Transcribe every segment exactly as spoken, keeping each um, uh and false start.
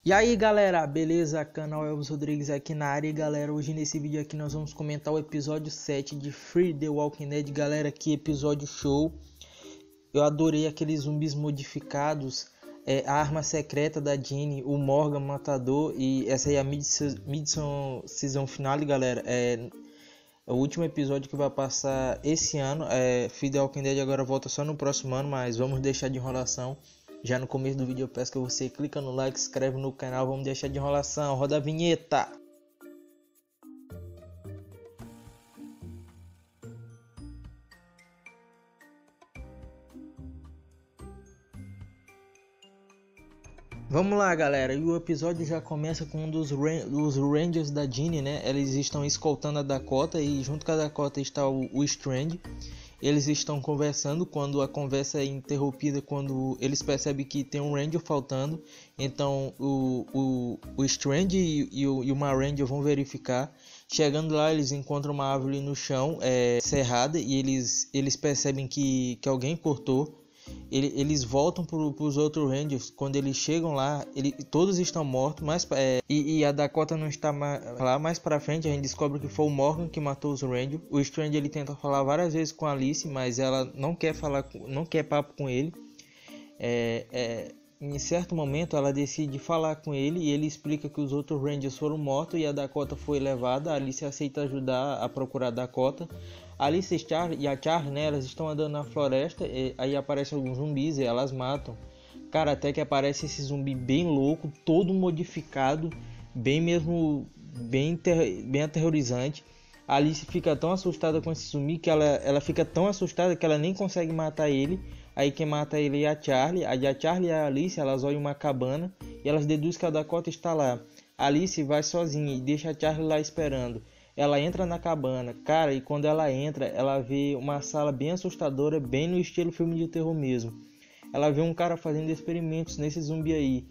E aí galera, beleza? Canal Elvis Rodrigues aqui na área. E galera, hoje nesse vídeo aqui nós vamos comentar o episódio sete de Fear the Walking Dead. Galera, que episódio show. Eu adorei aqueles zumbis modificados, é, a arma secreta da Jenny, o Morgan Matador. E essa aí é a mid-season finale, galera. É, é o último episódio que vai passar esse ano. é, Fear the Walking Dead agora volta só no próximo ano, mas vamos deixar de enrolação. Já no começo do vídeo eu peço que você clica no like, se inscreve no canal, vamos deixar de enrolação, roda a vinheta. Vamos lá galera, e o episódio já começa com um dos, dos Rangers da Jenny, né? Eles estão escoltando a Dakota e junto com a Dakota está o, o Strand. Eles estão conversando quando a conversa é interrompida quando eles percebem que tem um Ranger faltando. Então o, o, o Strand e, e, o, e uma Ranger vão verificar. Chegando lá eles encontram uma árvore no chão é, cerrada e eles, eles percebem que, que alguém cortou. Ele, eles voltam para os outros Rangers. Quando eles chegam lá, ele, todos estão mortos, mas, é, e, e a Dakota não está mais, lá. Mais para frente a gente descobre que foi o Morgan que matou os Rangers. O Strange ele tenta falar várias vezes com a Alice, mas ela não quer falar, não quer papo com ele. É, é, em certo momento ela decide falar com ele e ele explica que os outros Rangers foram mortos e a Dakota foi levada. A Alice aceita ajudar a procurar a Dakota. A Alice e a Charlie, né, elas estão andando na floresta, e aí aparecem alguns zumbis e elas matam. Cara, até que aparece esse zumbi bem louco, todo modificado, bem mesmo, bem, bem aterrorizante. A Alice fica tão assustada com esse zumbi que ela, ela fica tão assustada que ela nem consegue matar ele. Aí quem mata ele é a Charlie. Aí a Charlie e a Alice, elas olham uma cabana e elas deduzem que a Dakota está lá. A Alice vai sozinha e deixa a Charlie lá esperando. Ela entra na cabana, cara, e quando ela entra, ela vê uma sala bem assustadora, bem no estilo filme de terror mesmo. Ela vê um cara fazendo experimentos nesse zumbi aí.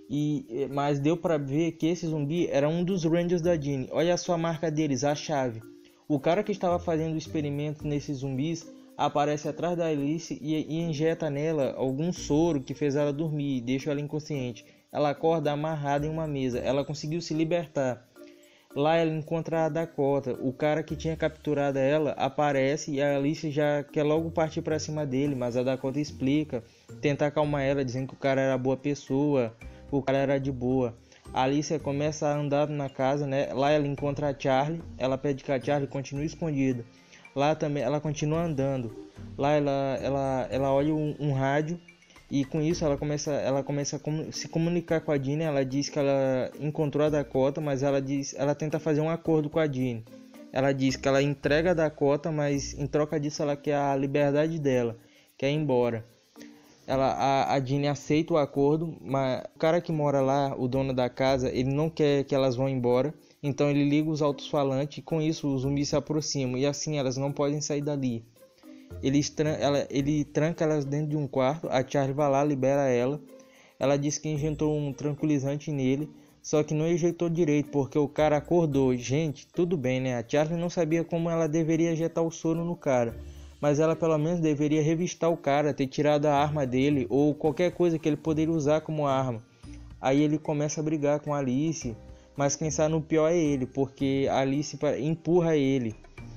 E, mas deu pra ver que esse zumbi era um dos Rangers da Jenny. Olha só a marca deles, a chave. O cara que estava fazendo o experimento nesses zumbis aparece atrás da Alice e, e injeta nela algum soro que fez ela dormir e deixa ela inconsciente. Ela acorda amarrada em uma mesa. Ela conseguiu se libertar. Lá ela encontra a Dakota, o cara que tinha capturado ela aparece e a Alice já quer logo partir para cima dele, mas a Dakota explica, tenta acalmar ela, dizendo que o cara era boa pessoa, o cara era de boa. A Alice começa a andar na casa, né? Lá ela encontra a Charlie, ela pede que a Charlie continue escondida. Lá também ela continua andando. Lá ela, ela, ela olha um, um rádio. E com isso ela começa, ela começa a se comunicar com a Jenny. Ela diz que ela encontrou a Dakota, mas ela, diz, ela tenta fazer um acordo com a Jenny. Ela diz que ela entrega a Dakota, mas em troca disso ela quer a liberdade dela, quer ir embora. Ela, a, a Jenny aceita o acordo, mas o cara que mora lá, o dono da casa, ele não quer que elas vão embora. Então ele liga os alto-falantes e com isso os zumbis se aproximam. E assim elas não podem sair dali. Ele, ela, ele tranca elas dentro de um quarto. A Charlie vai lá, libera ela. Ela diz que injetou um tranquilizante nele, só que não injetou direito porque o cara acordou. Gente, tudo bem, né? A Charlie não sabia como ela deveria injetar o soro no cara, mas ela pelo menos deveria revistar o cara, ter tirado a arma dele ou qualquer coisa que ele poderia usar como arma. Aí ele começa a brigar com a Alice, mas quem sabe no pior é ele, porque a Alice empurra ele.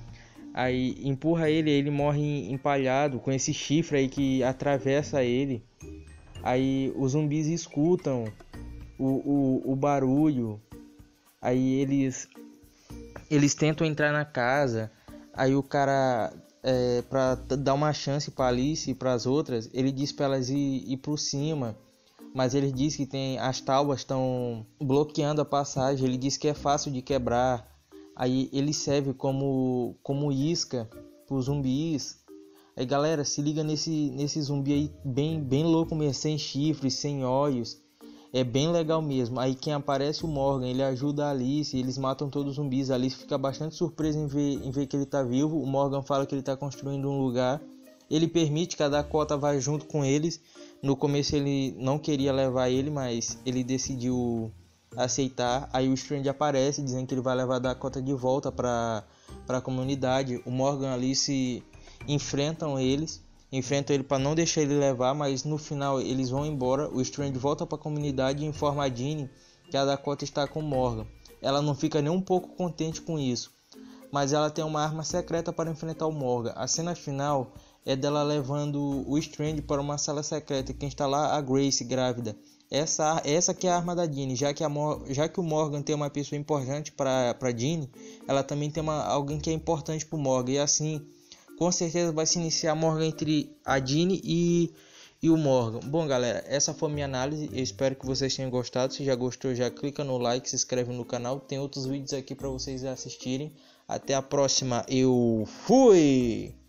Aí empurra ele, ele morre empalhado com esse chifre aí que atravessa ele. Aí os zumbis escutam o, o, o barulho. Aí eles eles tentam entrar na casa. Aí o cara, é, para dar uma chance para Alice e para as outras, ele diz para elas ir, ir por cima. Mas ele diz que tem, as tábuas estão bloqueando a passagem. Ele diz que é fácil de quebrar. Aí ele serve como, como isca para os zumbis. Aí galera, se liga nesse, nesse zumbi aí bem, bem louco mesmo, sem chifres, sem olhos. É bem legal mesmo. Aí quem aparece é o Morgan, ele ajuda a Alice, eles matam todos os zumbis. A Alice fica bastante surpresa em ver, em ver que ele está vivo. O Morgan fala que ele está construindo um lugar. Ele permite que a Dakota vá junto com eles. No começo ele não queria levar ele, mas ele decidiu aceitar. Aí o Strange aparece dizendo que ele vai levar a Dakota de volta para a comunidade. O Morgan e a Alice enfrentam eles. enfrentam ele para não deixar ele levar, mas no final eles vão embora. O Strange volta para a comunidade e informa a Jean que a Dakota está com Morgan. Ela não fica nem um pouco contente com isso, mas ela tem uma arma secreta para enfrentar o Morgan. A cena final é dela levando o Strange para uma sala secreta que está lá a Grace grávida. Essa, essa que é a arma da Jean, já que, a, já que o Morgan tem uma pessoa importante para a Jean, ela também tem uma, alguém que é importante para o Morgan, e assim com certeza vai se iniciar a Morgan entre a Jean e, e o Morgan. Bom galera, essa foi a minha análise, eu espero que vocês tenham gostado. Se já gostou, já clica no like, se inscreve no canal, tem outros vídeos aqui para vocês assistirem. Até a próxima, eu fui!